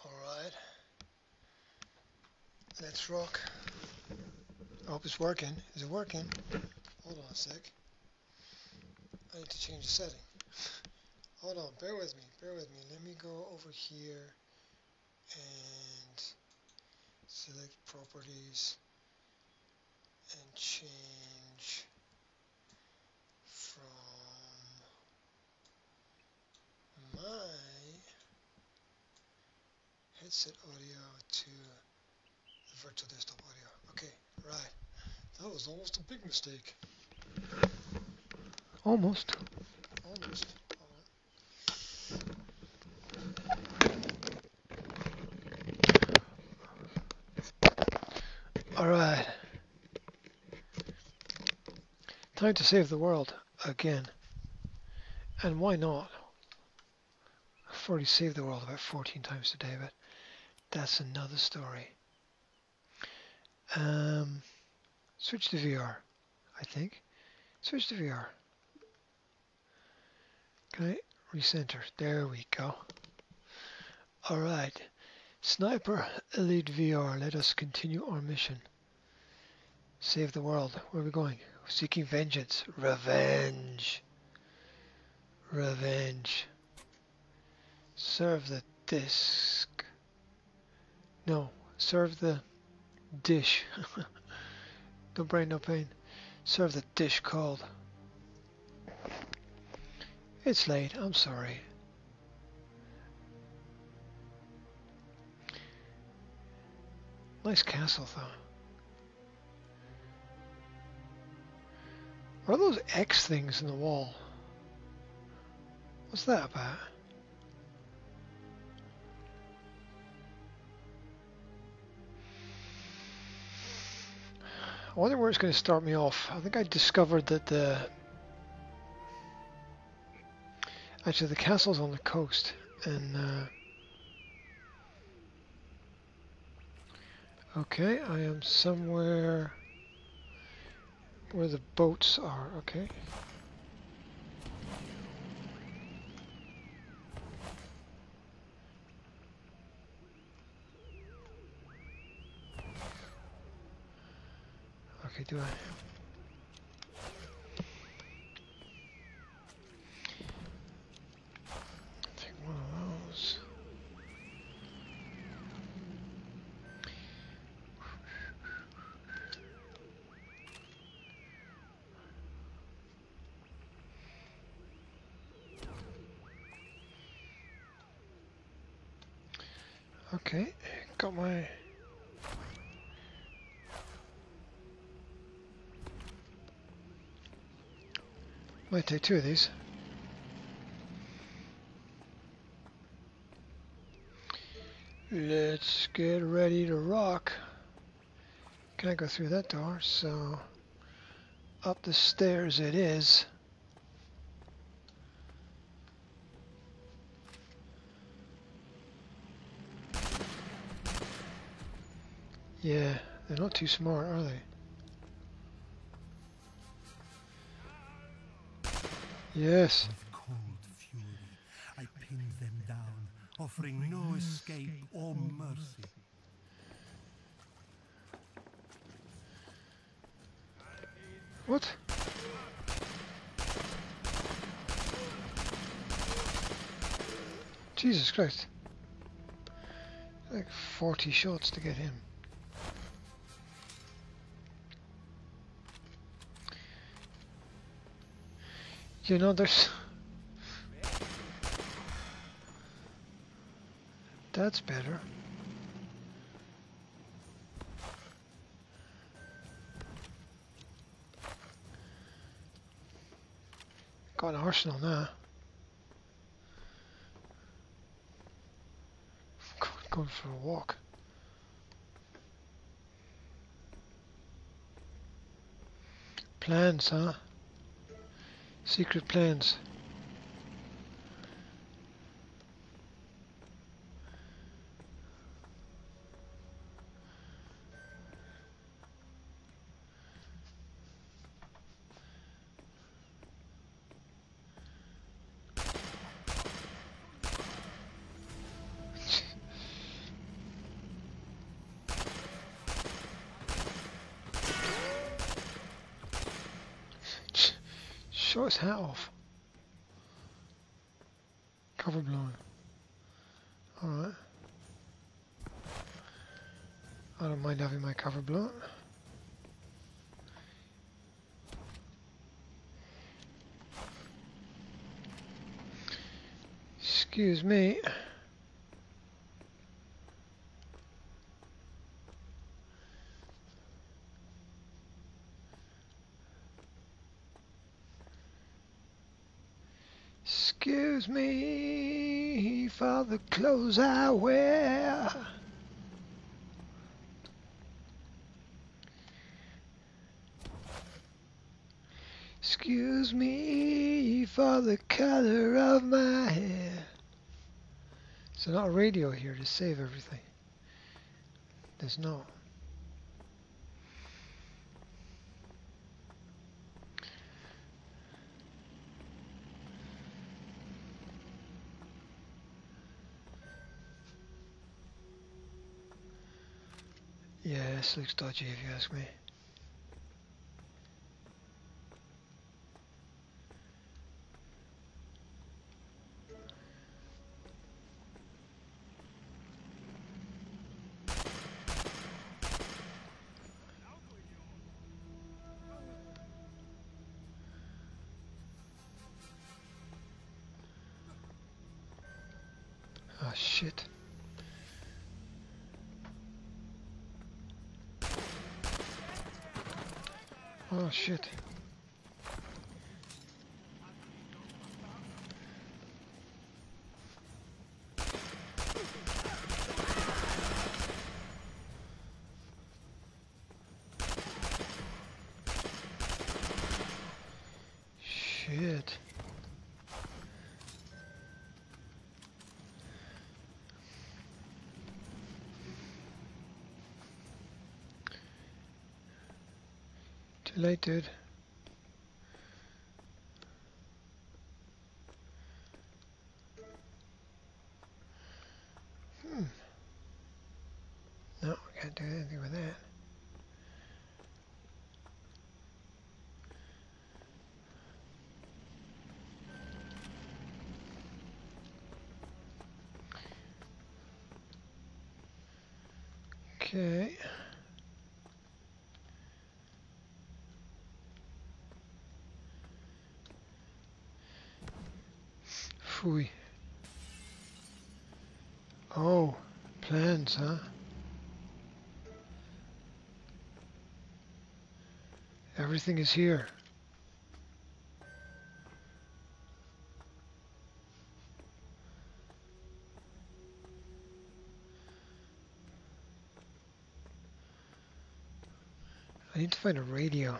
Alright, let's rock. I hope it's working. Is it working? Hold on a sec. I need to change the setting. Hold on, bear with me, bear with me. Let me go over here and select properties and change from my headset audio to the virtual desktop audio. Okay, right. That was almost a big mistake. Almost. Almost. Alright. Time to save the world again. And why not? I've already saved the world about 14 times today, but that's another story. Switch to VR, I think. Switch to VR. Okay, recenter. There we go. Alright. Sniper Elite VR. Let us continue our mission. Save the world. Where are we going? Seeking vengeance. Revenge. Revenge. Serve the disc. No, serve the dish. No brain, no pain. Serve the dish cold. It's late, I'm sorry. Nice castle though. What are those X things in the wall? What's that about? I wonder where it's going to start me off. I think I discovered that actually the castle's on the coast, and okay, I am somewhere where the boats are. Okay. Okay, do I? Take one of those. Okay, got my... Might take two of these. Let's get ready to rock. Can't go through that door, so up the stairs it is. Yeah, they're not too smart, are they? Yes. With cold fury, I pinned them down, offering no escape or mercy. What? Jesus Christ. Like 40 shots to get him. You know, there's... That's better. Got an arsenal now. Going for a walk. Plans, huh? Secret plans. show his hat off. Cover blown. Alright. I don't mind having my cover blown. Excuse me. Excuse me for the clothes I wear. Excuse me for the color of my hair. There's not a radio here to save everything. There's no. Yeah, this looks dodgy if you ask me. Oh shit. Oh shit. Shit. Too late, dude. No, we can't do anything with that. Okay. Phooey. Oh, plans, huh? Everything is here. I need to find a radio.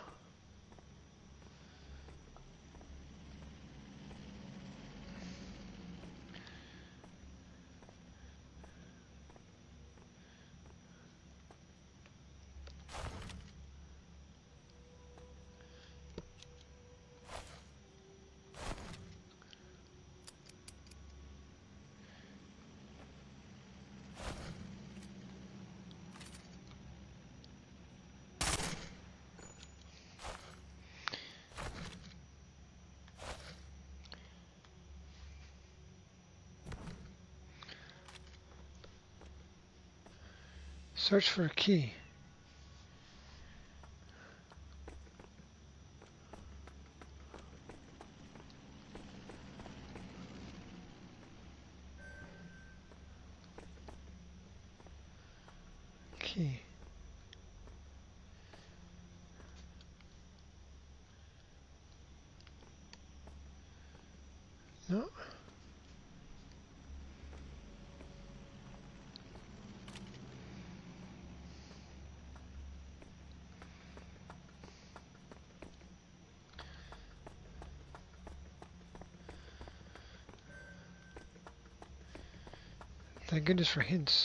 Search for a key. Key. No. Thank goodness for hints.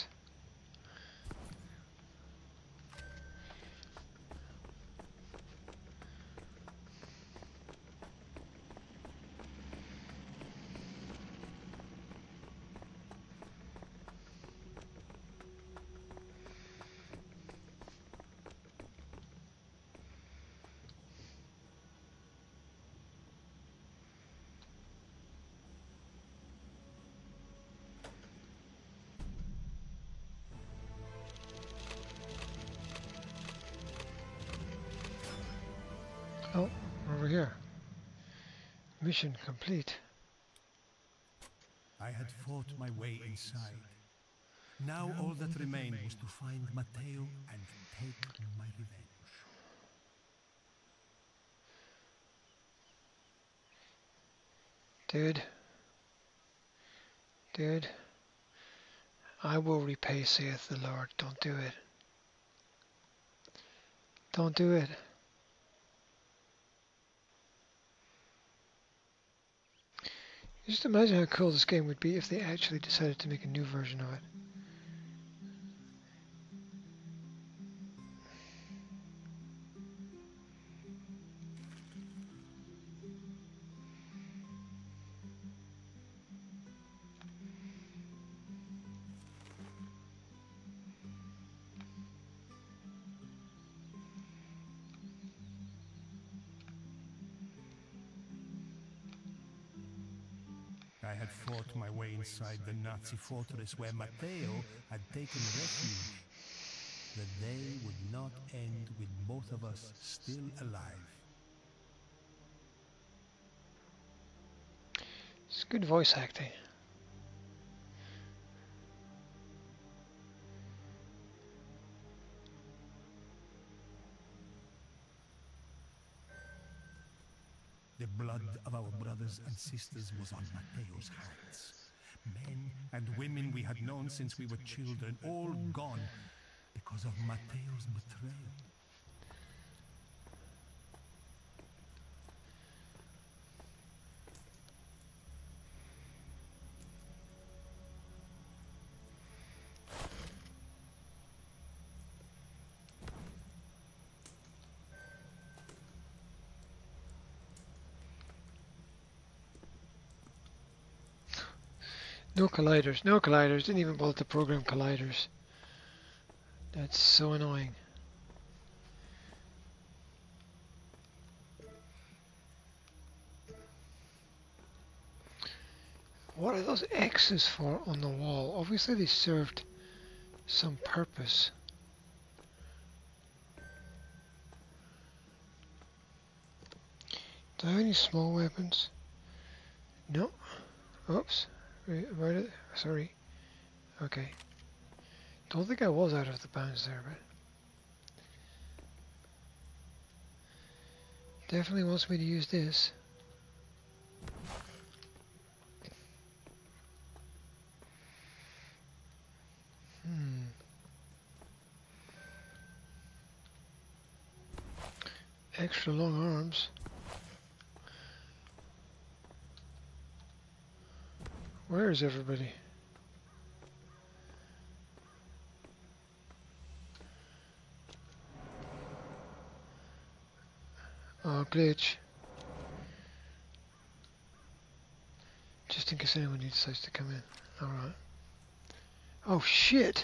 Mission complete. I had fought my way inside. Now all that remained was to find Matteo and take my revenge. Dude, I will repay, saith the Lord. Don't do it. Don't do it. Just imagine how cool this game would be if they actually decided to make a new version of it. I had fought my way inside the Nazi fortress where Matteo had taken refuge. The day would not end with both of us still alive. It's good voice acting. The blood of our brothers and sisters was on Matteo's hands. Men and women we had known since we were children, all gone because of Matteo's betrayal. No colliders, no colliders. Didn't even bother to program colliders. That's so annoying. What are those X's for on the wall? Obviously they served some purpose. Do I have any small weapons? No. Oops. Right, sorry. Okay. Don't think I was out of the bounds there, but definitely wants me to use this. Extra long arms. Where is everybody? Oh, glitch. Just in case anyone decides to come in. Alright. Oh, shit!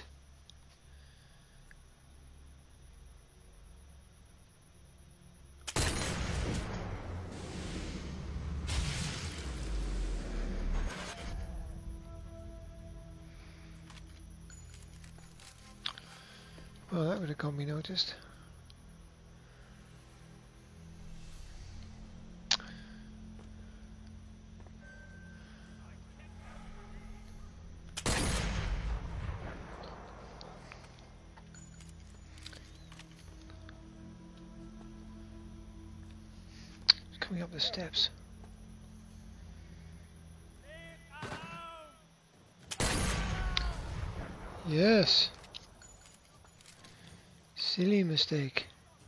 Well, that would have got me noticed. It's coming up the steps. Yes. Silly mistake.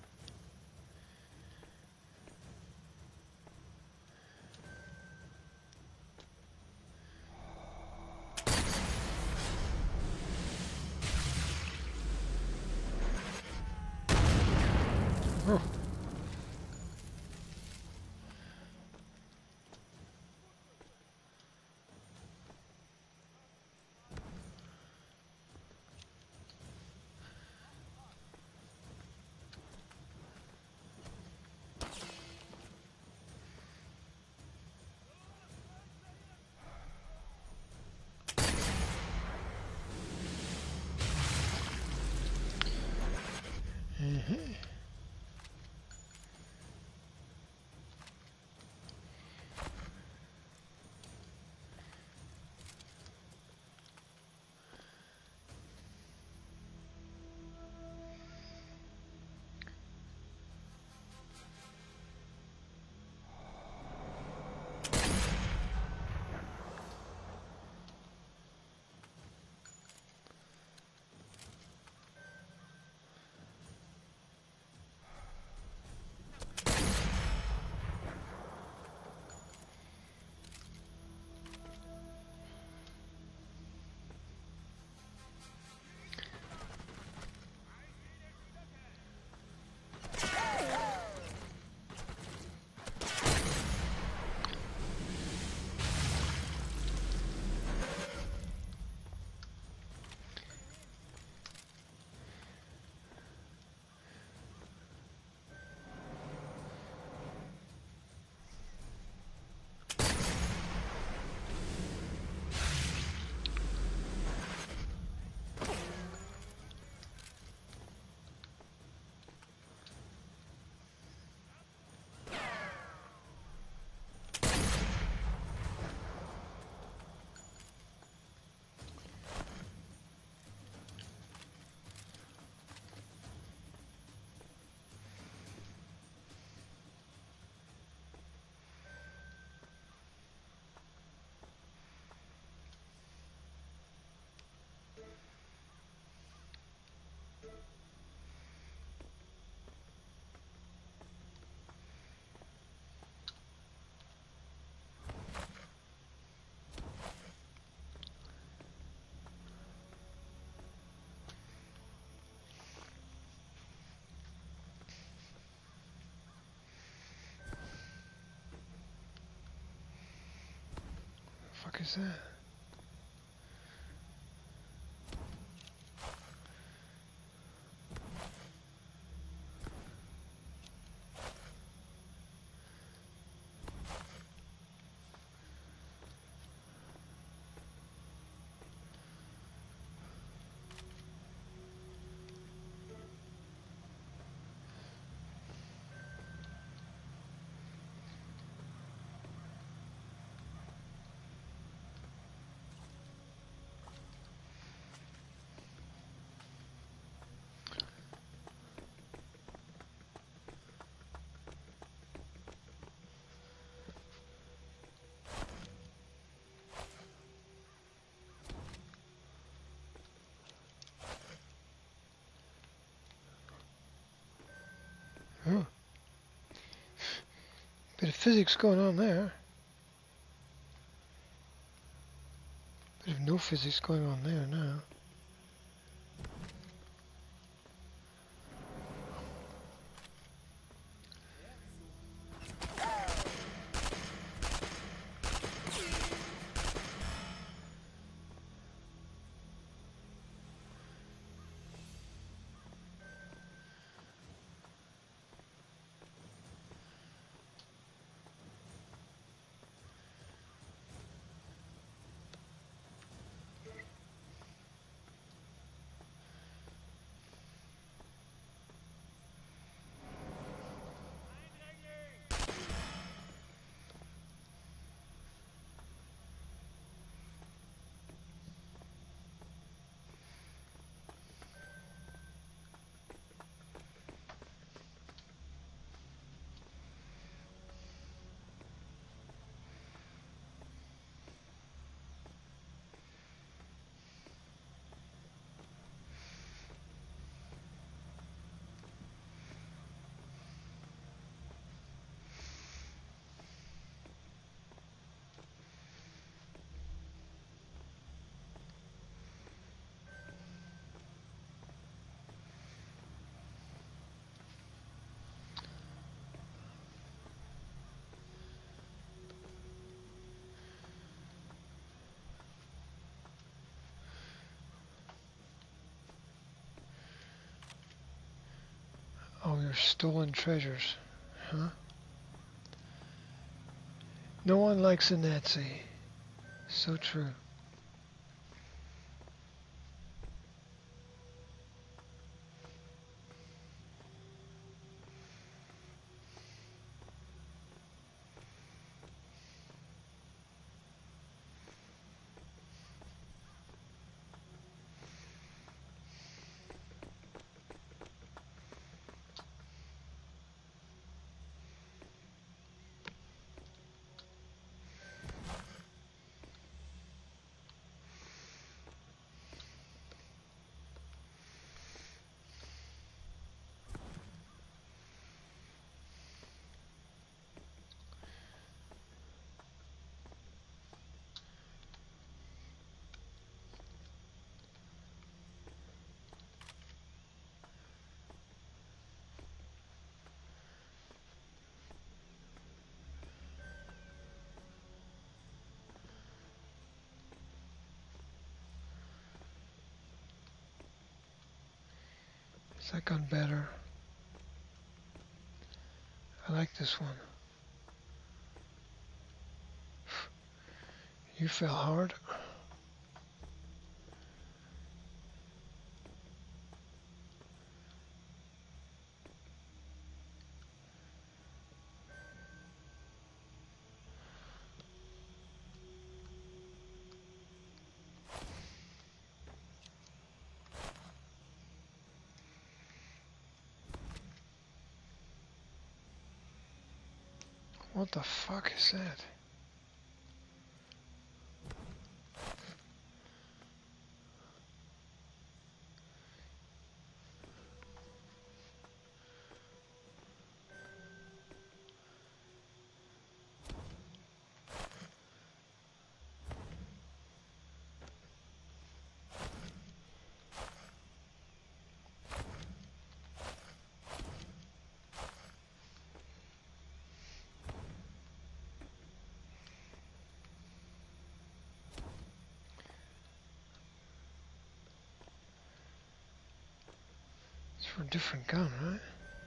Oh. is that? Oh. Bit of physics going on there. Bit of no physics going on there now. Oh, your stolen treasures, huh? No one likes a Nazi. So true. Has that gone better? I like this one. You fell hard. What the fuck is that? For a different gun, right?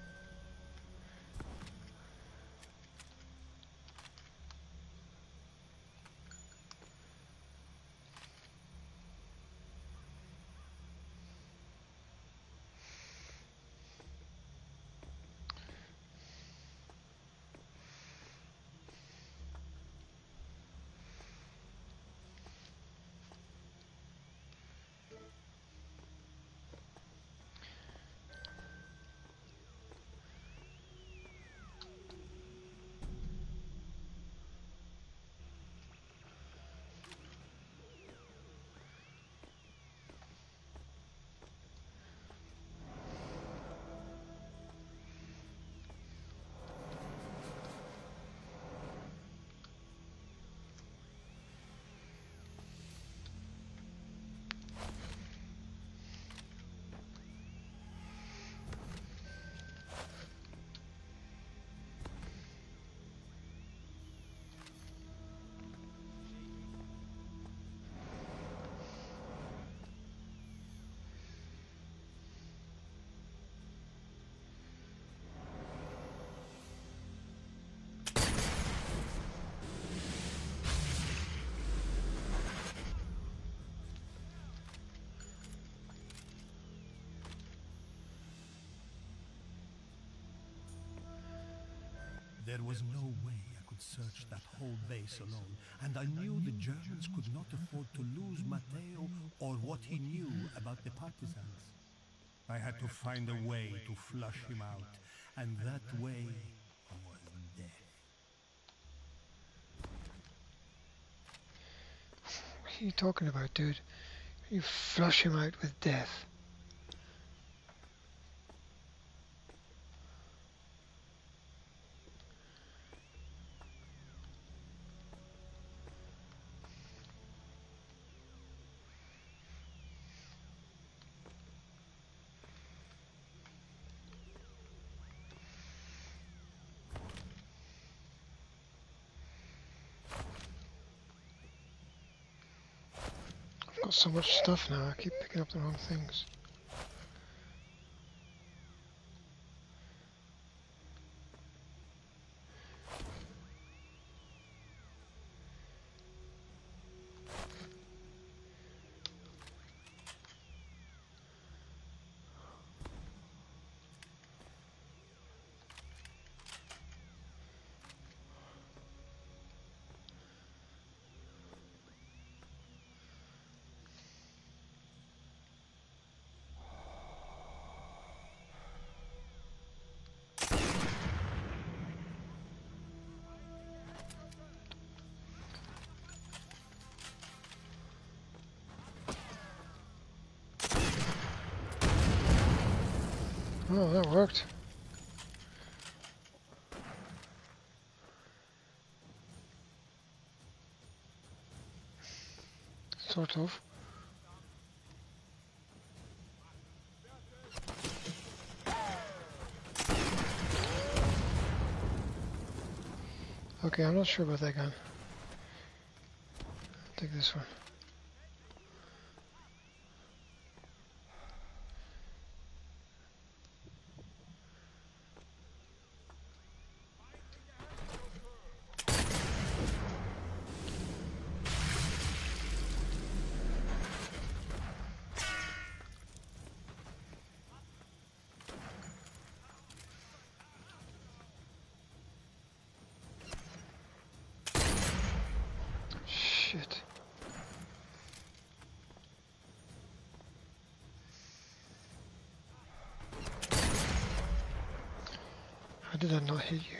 There was no way I could search that whole base alone, and I knew the Germans could not afford to lose Matteo or what he knew about the partisans. I had to find a way to flush him out, and that way was death. What are you talking about, dude? You flush him out with death. I've got so much stuff now, I keep picking up the wrong things. Oh, that worked. Sort of. Okay, I'm not sure about that gun. I'll take this one. Shit. How did I not hit you?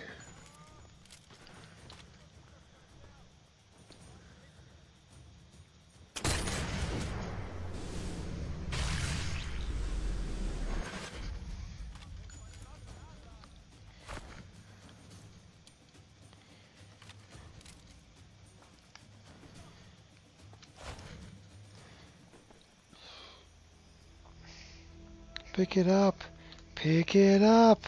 Pick it up. Pick it up.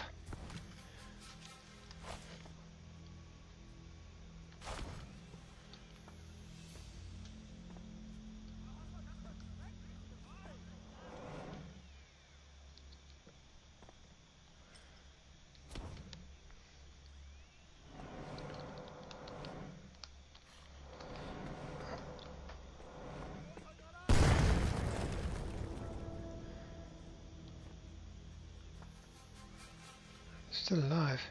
Still alive.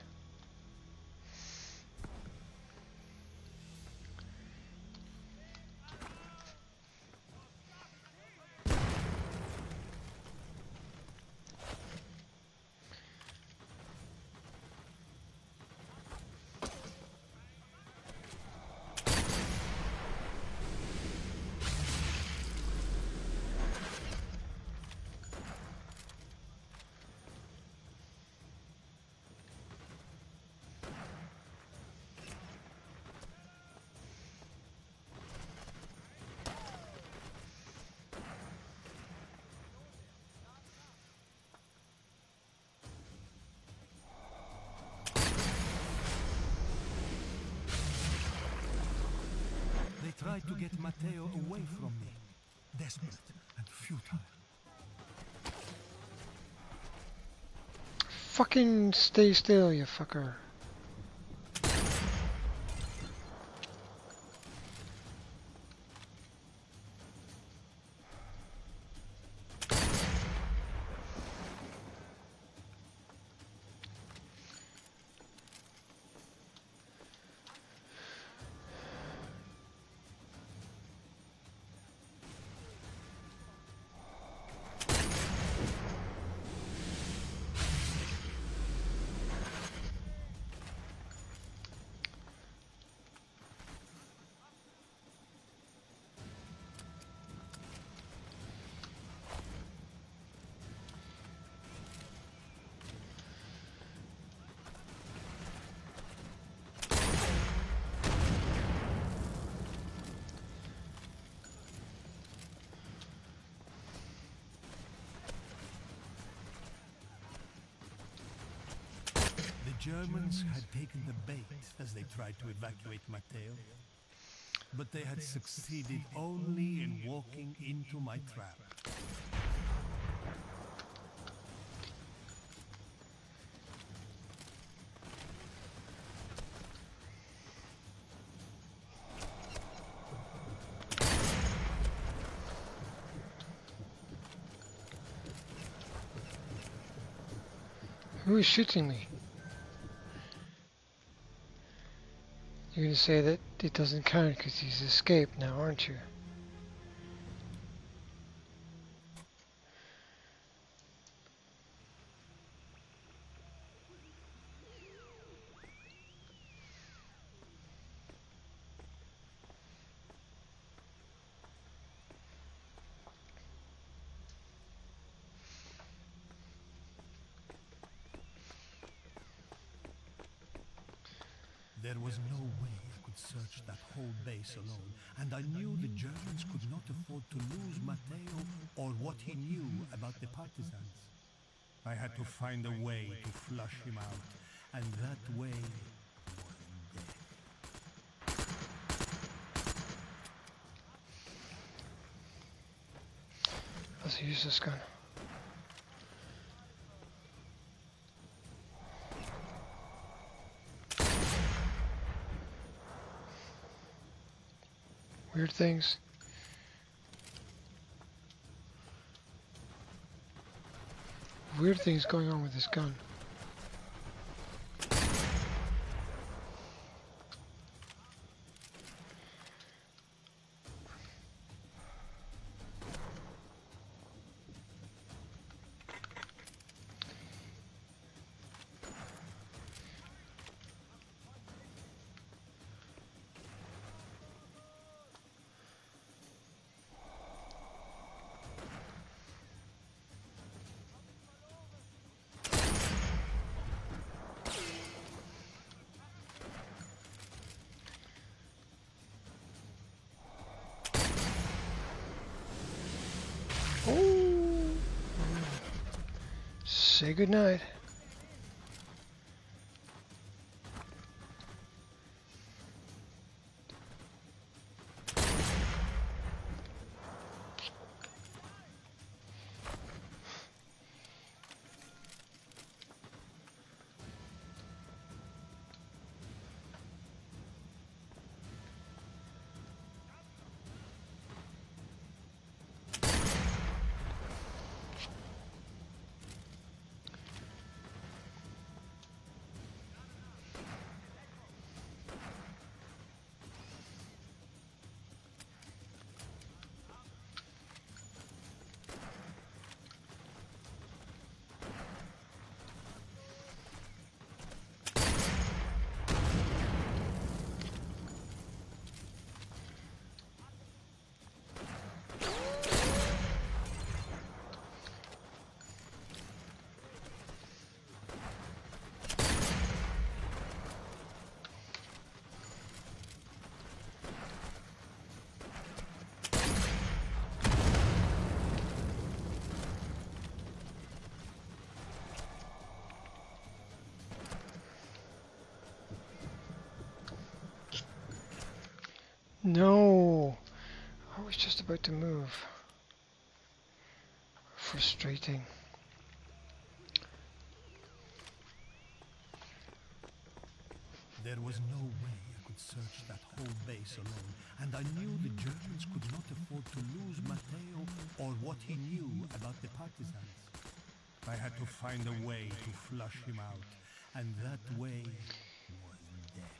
They tried to get Matteo away from me. Desperate and futile. Fucking stay still, you fucker. The Germans had taken the bait as they tried to evacuate Matteo, but they had succeeded only in walking into my trap. Who is shooting me? You're gonna say that it doesn't count because he's escaped now, aren't you? There was no way I could search that whole base alone, and I knew the Germans could not afford to lose Matteo or what he knew about the partisans. I had to find a way to flush him out, and that way was death. Let's use this gun. Weird things. Weird things going on with this gun. Oh! Say goodnight. No! I was just about to move. Frustrating. There was no way I could search that whole base alone, and I knew the Germans could not afford to lose Matteo or what he knew about the partisans. I had to find a way to flush him out, and that way was death.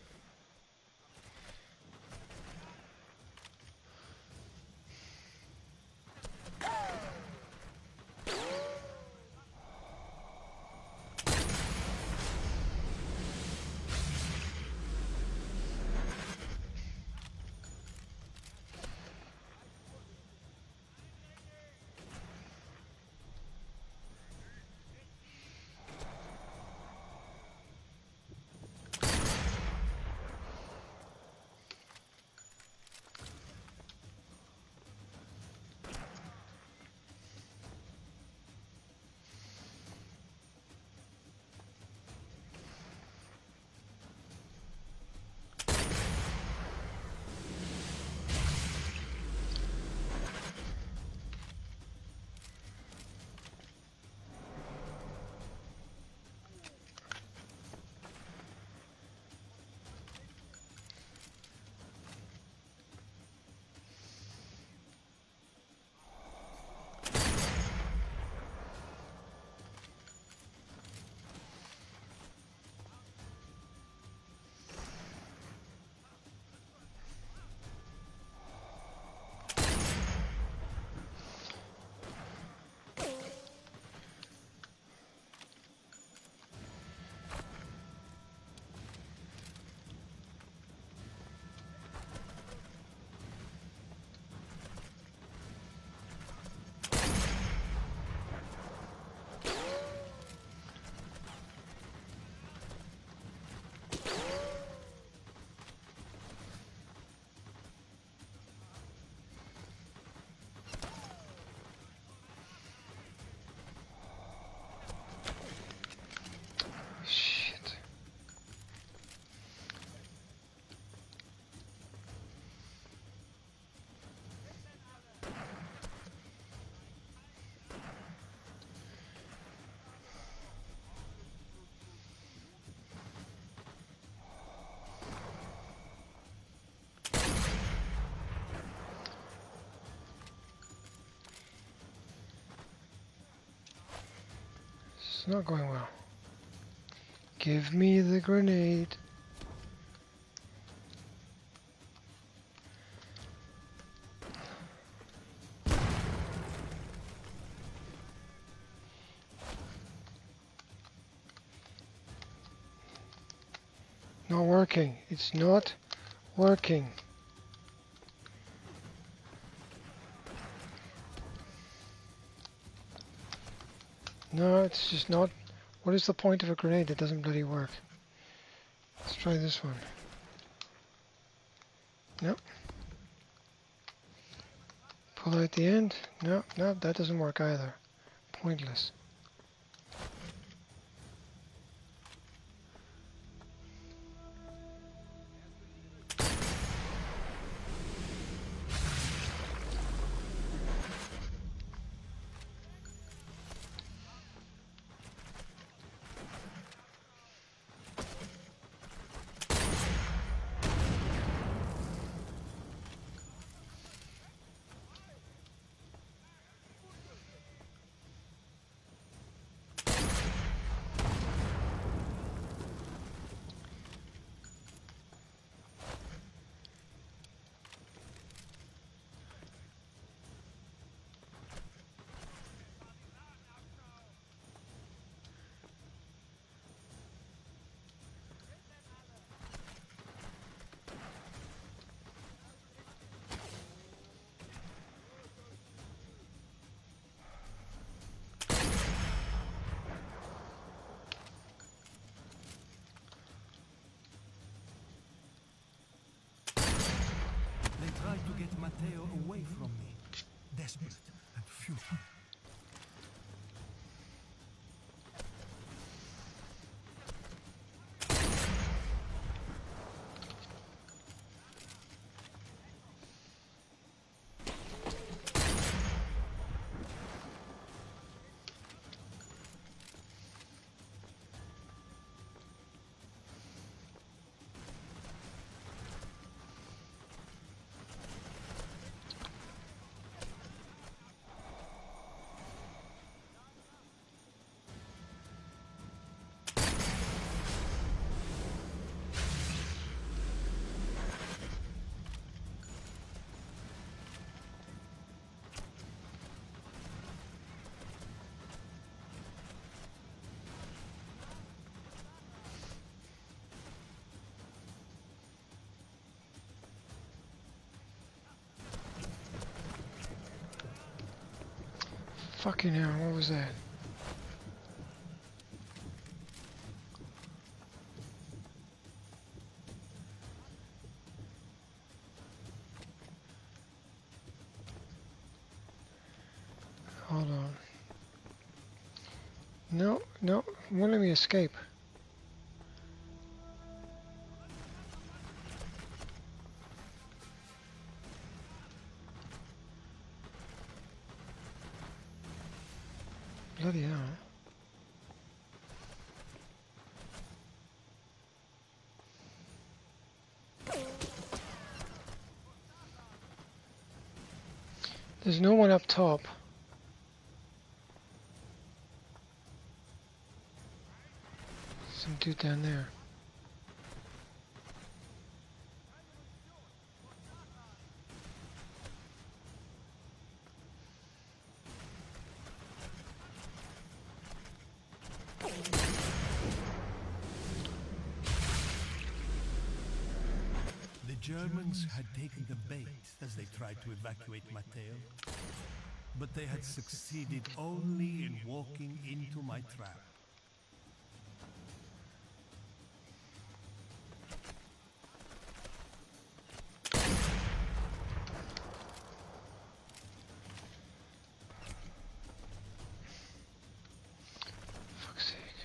Shit. It's not going well. Give me the grenade. Not working. It's not working. No, it's just not. What is the point of a grenade that doesn't bloody work? Let's try this one. Nope. Pull out the end. No, no, that doesn't work either. Pointless. Tried to get Matteo away from me, desperate and futile. Fucking hell, what was that? Hold on. No, no, won't let me escape. Bloody hell. There's no one up top. Some dude down there. The Germans had taken the bait as they tried to evacuate Matteo, but they had succeeded only in walking into my trap. Fuck's sake.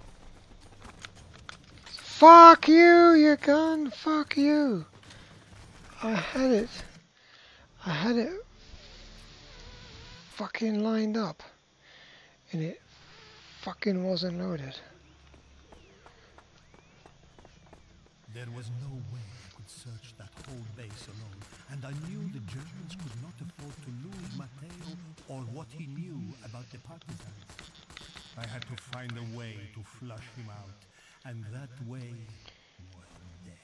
Fuck you, you gun! Fuck you! I had it fucking lined up, and it fucking wasn't loaded. There was no way I could search that whole base alone, and I knew the Germans could not afford to lose Matteo or what he knew about the partisans. I had to find a way to flush him out, and that way was death.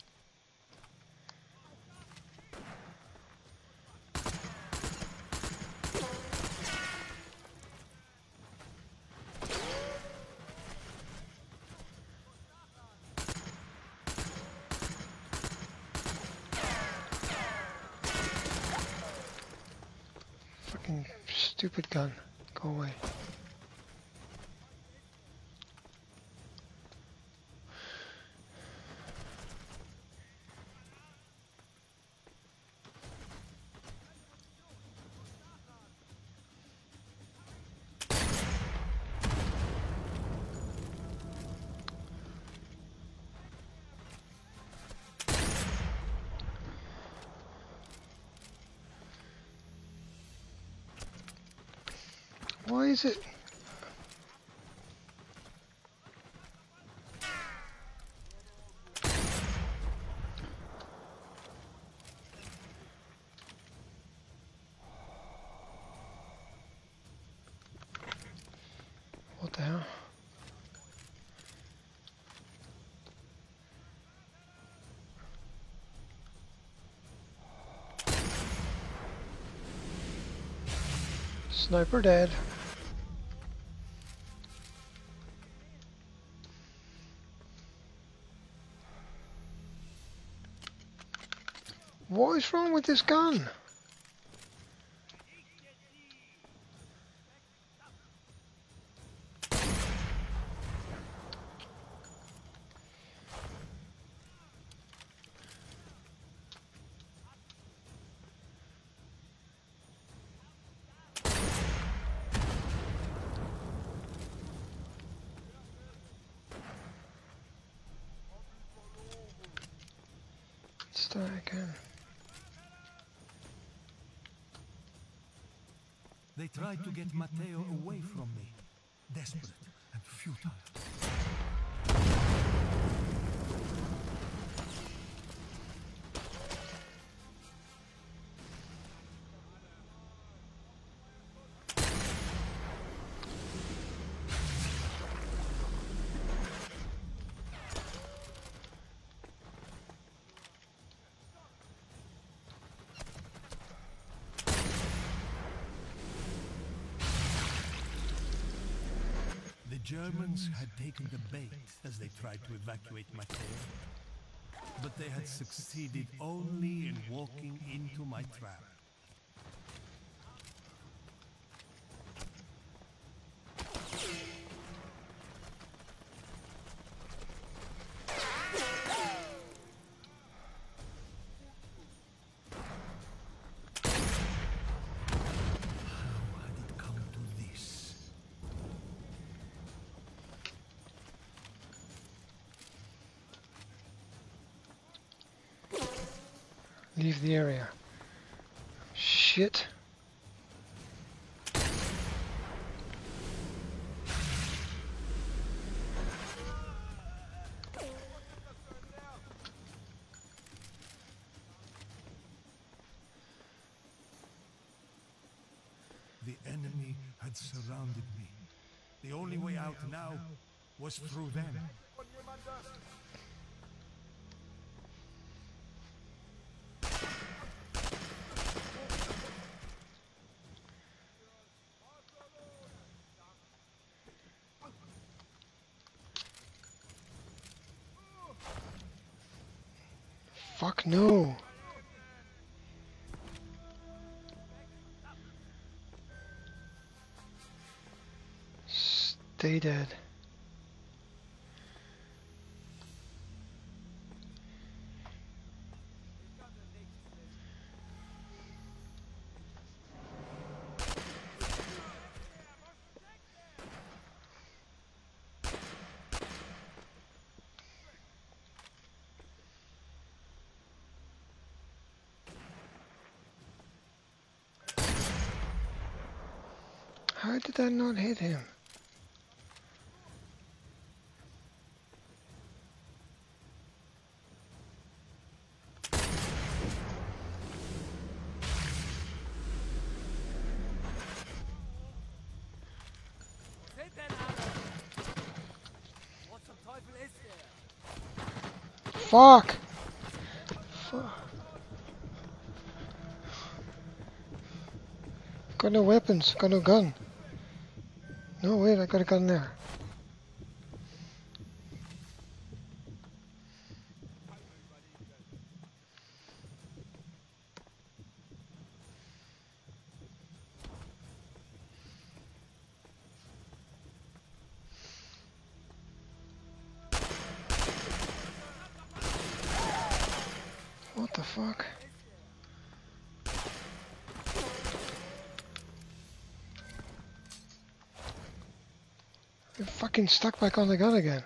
Fucking stupid gun. Go away. Why is it? What the hell? Sniper dead. What is wrong with this gun? Start again. They tried to get Matteo away from me, desperate and futile. The Germans had taken the bait as they tried to evacuate Matteo, but they had succeeded only in walking into my trap. Leave the area. Shit. The enemy had surrounded me. The only way out now was through them. Fuck no. Stay dead. How did that not hit him? Fuck! Fuck. Got no weapons, got no gun. No, wait, I got a gun there. What the fuck? You're fucking stuck back on the gun again.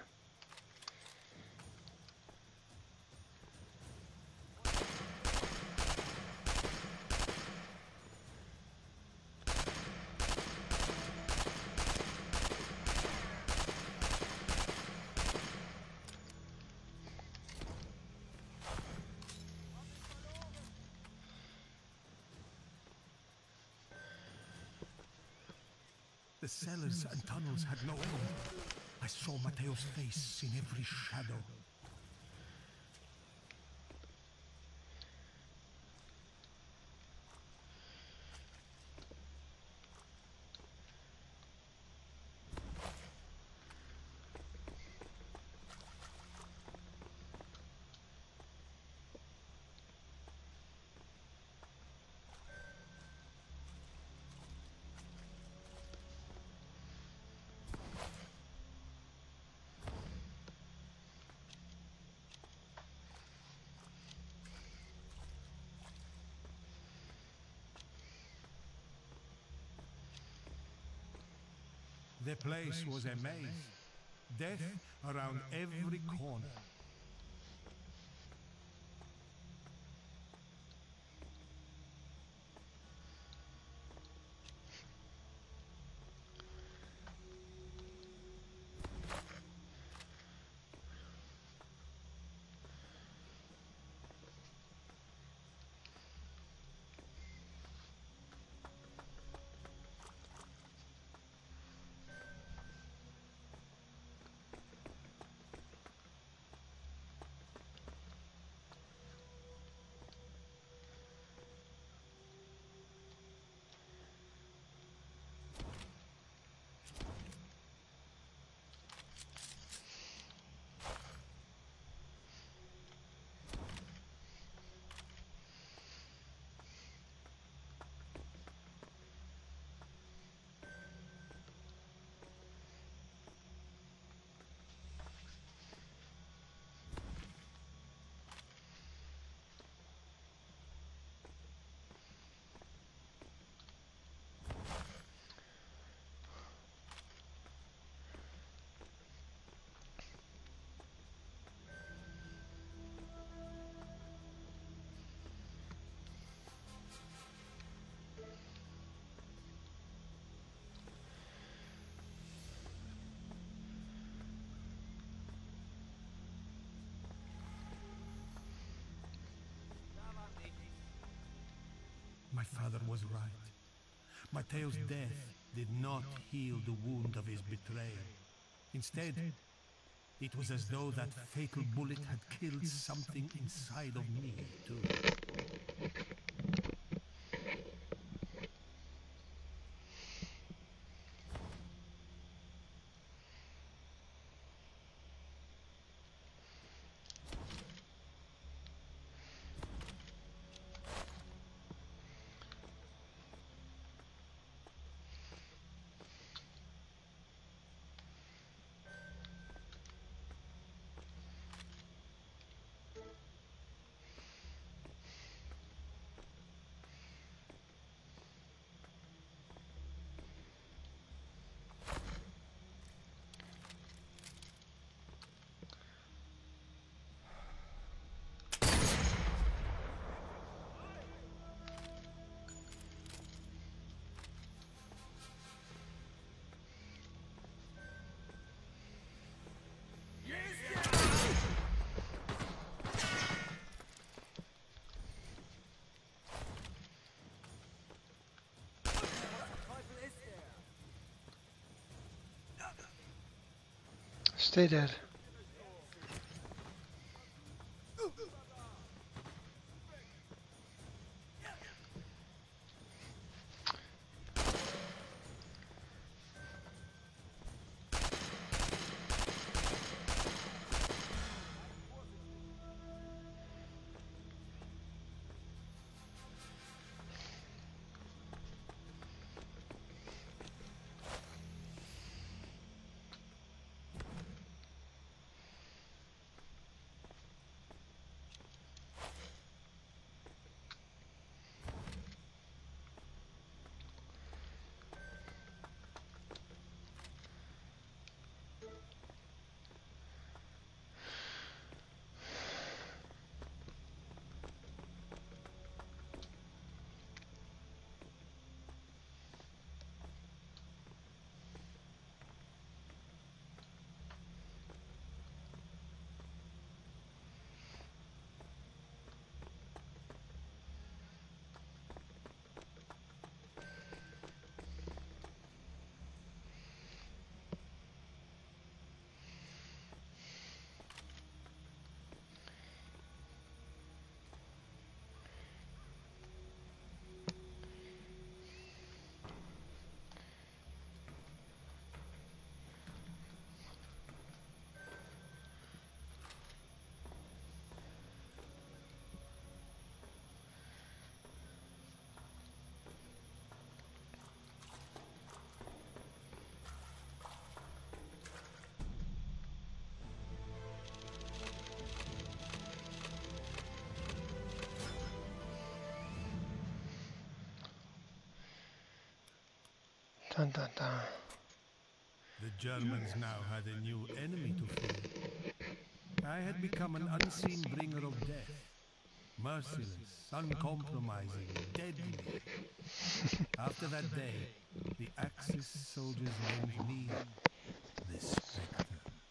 The cellars and tunnels had no end. I saw Mateo's face in every shadow. The place was a maze. Death around every corner. My father was right. Matteo's death did not heal the wound of his betrayal. Instead, it was as though that fatal bullet had killed something inside of me, too. Stay dead. Dun dun dun. The Germans now had a new enemy to fear. I had become an unseen bringer of death. Merciless, uncompromising, deadly. After that day, the Axis soldiers named me the Spectre.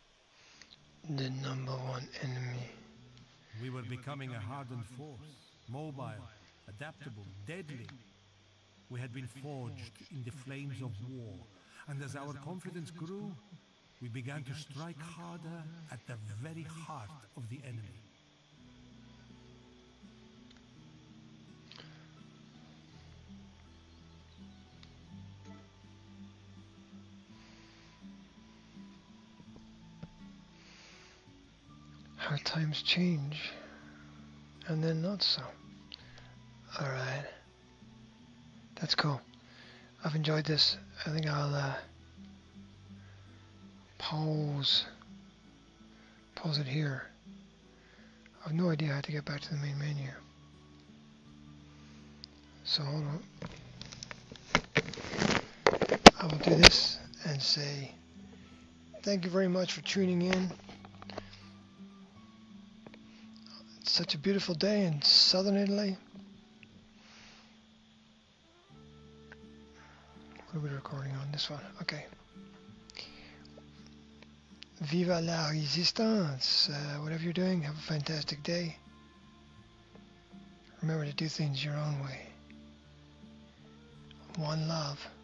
The #1 enemy. We were becoming a hardened force, mobile, adaptable, deadly. We had been forged in the flames of war, and as our confidence grew, we began to strike harder at the very heart of the enemy. How times change, and then not so. Alright. That's cool. I've enjoyed this. I think I'll pause it here. I have no idea how to get back to the main menu. So hold on. I will do this and say thank you very much for tuning in. It's such a beautiful day in southern Italy. What are we recording on this one? Okay. Viva la resistance. Whatever you're doing, have a fantastic day. Remember to do things your own way. One love.